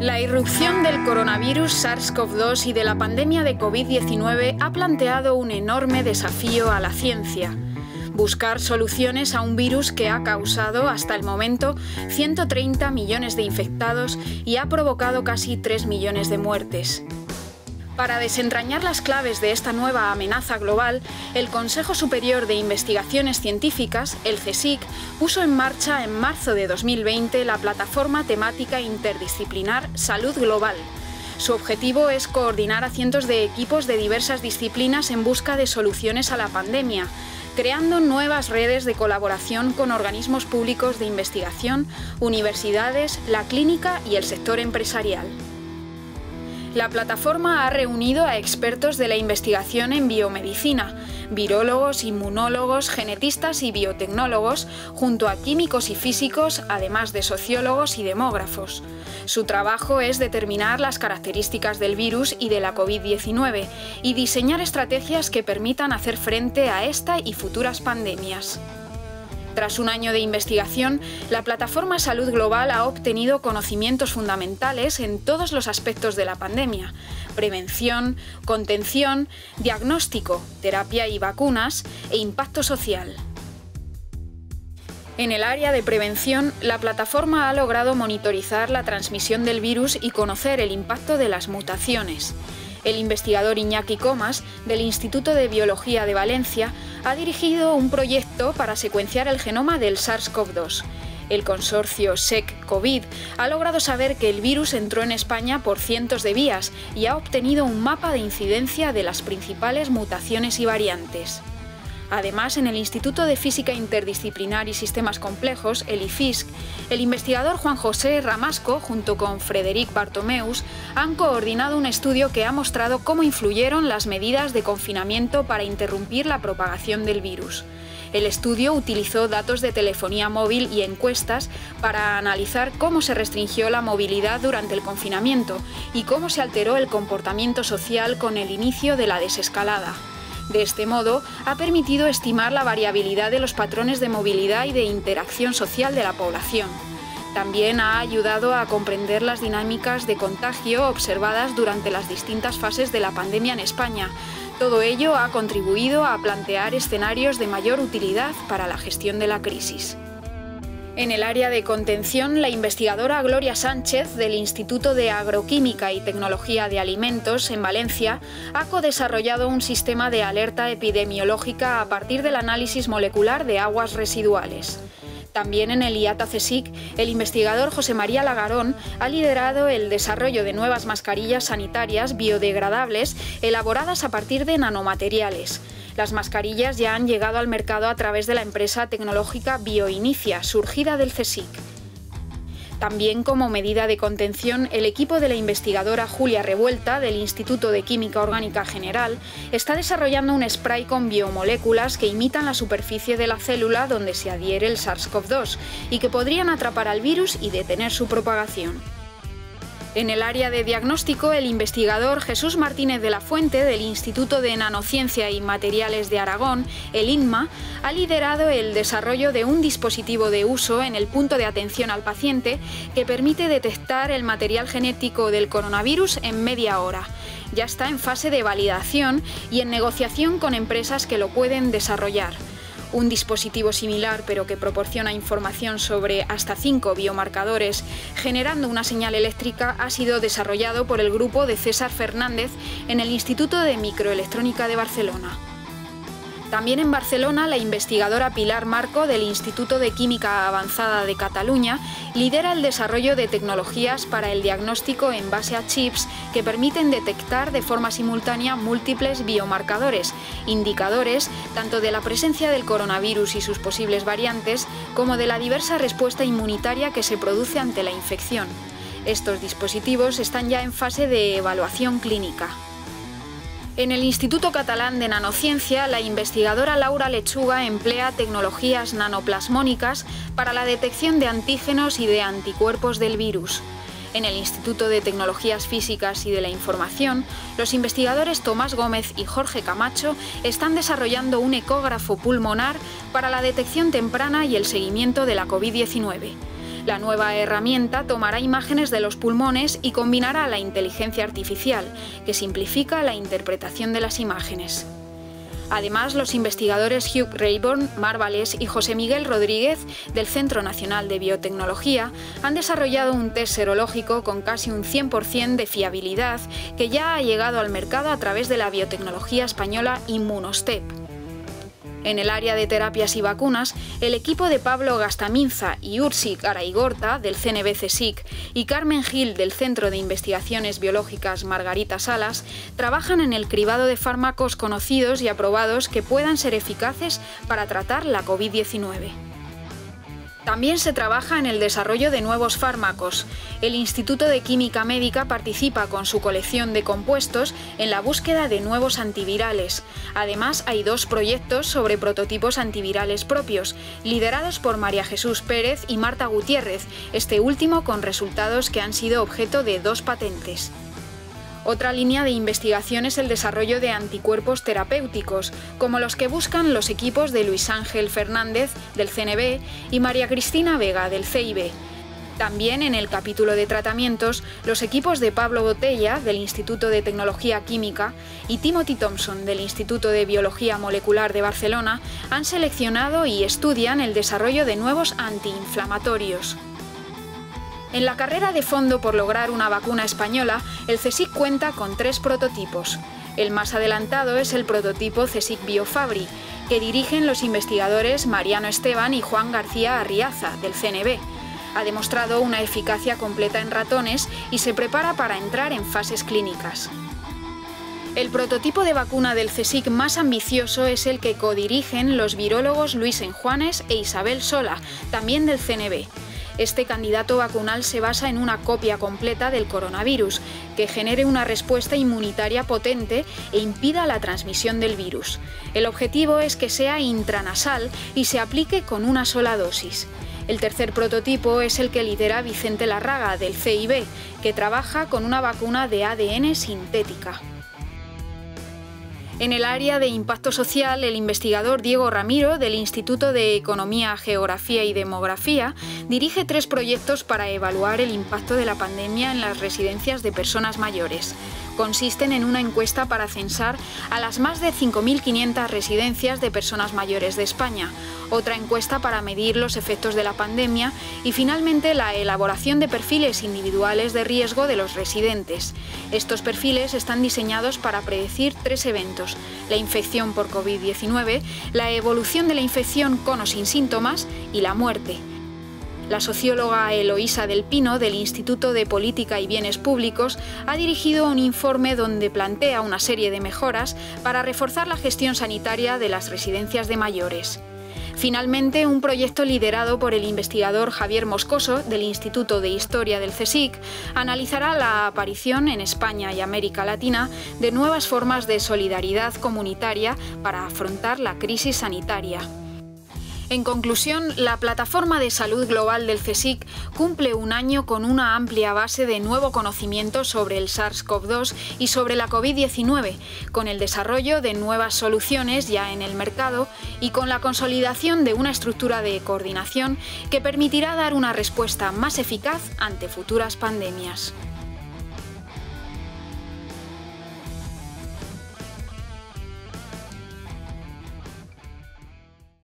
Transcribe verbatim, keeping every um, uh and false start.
La irrupción del coronavirus SARS CoV dos y de la pandemia de COVID diecinueve ha planteado un enorme desafío a la ciencia: buscar soluciones a un virus que ha causado, hasta el momento, ciento treinta millones de infectados y ha provocado casi tres millones de muertes. Para desentrañar las claves de esta nueva amenaza global, el Consejo Superior de Investigaciones Científicas, el CSIC, puso en marcha en marzo de dos mil veinte la plataforma temática interdisciplinar Salud Global. Su objetivo es coordinar a cientos de equipos de diversas disciplinas en busca de soluciones a la pandemia, creando nuevas redes de colaboración con organismos públicos de investigación, universidades, la clínica y el sector empresarial. La plataforma ha reunido a expertos de la investigación en biomedicina, virólogos, inmunólogos, genetistas y biotecnólogos, junto a químicos y físicos, además de sociólogos y demógrafos. Su trabajo es determinar las características del virus y de la COVID diecinueve y diseñar estrategias que permitan hacer frente a esta y futuras pandemias. Tras un año de investigación, la plataforma Salud Global ha obtenido conocimientos fundamentales en todos los aspectos de la pandemia: prevención, contención, diagnóstico, terapia y vacunas, e impacto social. En el área de prevención, la plataforma ha logrado monitorizar la transmisión del virus y conocer el impacto de las mutaciones. El investigador Iñaki Comas, del Instituto de Biología de Valencia, ha dirigido un proyecto para secuenciar el genoma del SARS CoV dos. El consorcio SEC-COVID ha logrado saber que el virus entró en España por cientos de vías y ha obtenido un mapa de incidencia de las principales mutaciones y variantes. Además, en el Instituto de Física Interdisciplinar y Sistemas Complejos, el I F I S C, el investigador Juan José Ramasco, junto con Frederic Bartomeus, han coordinado un estudio que ha mostrado cómo influyeron las medidas de confinamiento para interrumpir la propagación del virus. El estudio utilizó datos de telefonía móvil y encuestas para analizar cómo se restringió la movilidad durante el confinamiento y cómo se alteró el comportamiento social con el inicio de la desescalada. De este modo, ha permitido estimar la variabilidad de los patrones de movilidad y de interacción social de la población. También ha ayudado a comprender las dinámicas de contagio observadas durante las distintas fases de la pandemia en España. Todo ello ha contribuido a plantear escenarios de mayor utilidad para la gestión de la crisis. En el área de contención, la investigadora Gloria Sánchez, del Instituto de Agroquímica y Tecnología de Alimentos, en Valencia, ha codesarrollado un sistema de alerta epidemiológica a partir del análisis molecular de aguas residuales. También en el IATA CSIC, el investigador José María Lagarón ha liderado el desarrollo de nuevas mascarillas sanitarias biodegradables elaboradas a partir de nanomateriales. Las mascarillas ya han llegado al mercado a través de la empresa tecnológica Bioinicia, surgida del CSIC. También, como medida de contención, el equipo de la investigadora Julia Revuelta, del Instituto de Química Orgánica General, está desarrollando un spray con biomoléculas que imitan la superficie de la célula donde se adhiere el SARS CoV dos y que podrían atrapar al virus y detener su propagación. En el área de diagnóstico, el investigador Jesús Martínez de la Fuente, del Instituto de Nanociencia y Materiales de Aragón, el INMA, ha liderado el desarrollo de un dispositivo de uso en el punto de atención al paciente que permite detectar el material genético del coronavirus en media hora. Ya está en fase de validación y en negociación con empresas que lo pueden desarrollar. Un dispositivo similar, pero que proporciona información sobre hasta cinco biomarcadores, generando una señal eléctrica, ha sido desarrollado por el grupo de César Fernández en el Instituto de Microelectrónica de Barcelona. También en Barcelona, la investigadora Pilar Marco, del Instituto de Química Avanzada de Cataluña, lidera el desarrollo de tecnologías para el diagnóstico en base a chips que permiten detectar de forma simultánea múltiples biomarcadores, indicadores tanto de la presencia del coronavirus y sus posibles variantes, como de la diversa respuesta inmunitaria que se produce ante la infección. Estos dispositivos están ya en fase de evaluación clínica. En el Instituto Catalán de Nanociencia, la investigadora Laura Lechuga emplea tecnologías nanoplasmónicas para la detección de antígenos y de anticuerpos del virus. En el Instituto de Tecnologías Físicas y de la Información, los investigadores Tomás Gómez y Jorge Camacho están desarrollando un ecógrafo pulmonar para la detección temprana y el seguimiento de la COVID diecinueve. La nueva herramienta tomará imágenes de los pulmones y combinará la inteligencia artificial, que simplifica la interpretación de las imágenes. Además, los investigadores Hugh Rayburn, Mar Valés y José Miguel Rodríguez, del Centro Nacional de Biotecnología, han desarrollado un test serológico con casi un cien por cien de fiabilidad que ya ha llegado al mercado a través de la biotecnología española Immunostep. En el área de terapias y vacunas, el equipo de Pablo Gastaminza y Ursi Araigorta, del C N B CSIC, y Carmen Gil, del Centro de Investigaciones Biológicas Margarita Salas, trabajan en el cribado de fármacos conocidos y aprobados que puedan ser eficaces para tratar la COVID diecinueve. También se trabaja en el desarrollo de nuevos fármacos. El Instituto de Química Médica participa con su colección de compuestos en la búsqueda de nuevos antivirales. Además, hay dos proyectos sobre prototipos antivirales propios, liderados por María Jesús Pérez y Marta Gutiérrez, este último con resultados que han sido objeto de dos patentes. Otra línea de investigación es el desarrollo de anticuerpos terapéuticos, como los que buscan los equipos de Luis Ángel Fernández, del C N B, y María Cristina Vega, del C I B. También en el capítulo de tratamientos, los equipos de Pablo Botella, del Instituto de Tecnología Química, y Timothy Thompson, del Instituto de Biología Molecular de Barcelona, han seleccionado y estudian el desarrollo de nuevos antiinflamatorios. En la carrera de fondo por lograr una vacuna española, el CSIC cuenta con tres prototipos. El más adelantado es el prototipo CSIC Biofabri, que dirigen los investigadores Mariano Esteban y Juan García Arriaza, del C N B. Ha demostrado una eficacia completa en ratones y se prepara para entrar en fases clínicas. El prototipo de vacuna del CSIC más ambicioso es el que codirigen los virólogos Luis Enjuanes e Isabel Sola, también del C N B. Este candidato vacunal se basa en una copia completa del coronavirus, que genere una respuesta inmunitaria potente e impida la transmisión del virus. El objetivo es que sea intranasal y se aplique con una sola dosis. El tercer prototipo es el que lidera Vicente Larraga, del C I B, que trabaja con una vacuna de A D N sintética. En el área de impacto social, el investigador Diego Ramiro, del Instituto de Economía, Geografía y Demografía, dirige tres proyectos para evaluar el impacto de la pandemia en las residencias de personas mayores. Consisten en una encuesta para censar a las más de cinco mil quinientas residencias de personas mayores de España, otra encuesta para medir los efectos de la pandemia y finalmente la elaboración de perfiles individuales de riesgo de los residentes. Estos perfiles están diseñados para predecir tres eventos: la infección por COVID diecinueve, la evolución de la infección con o sin síntomas y la muerte. La socióloga Eloísa del Pino, del Instituto de Política y Bienes Públicos, ha dirigido un informe donde plantea una serie de mejoras para reforzar la gestión sanitaria de las residencias de mayores. Finalmente, un proyecto liderado por el investigador Javier Moscoso, del Instituto de Historia del CSIC, analizará la aparición en España y América Latina de nuevas formas de solidaridad comunitaria para afrontar la crisis sanitaria. En conclusión, la Plataforma de Salud Global del CSIC cumple un año con una amplia base de nuevo conocimiento sobre el SARS CoV dos y sobre la COVID diecinueve, con el desarrollo de nuevas soluciones ya en el mercado y con la consolidación de una estructura de coordinación que permitirá dar una respuesta más eficaz ante futuras pandemias.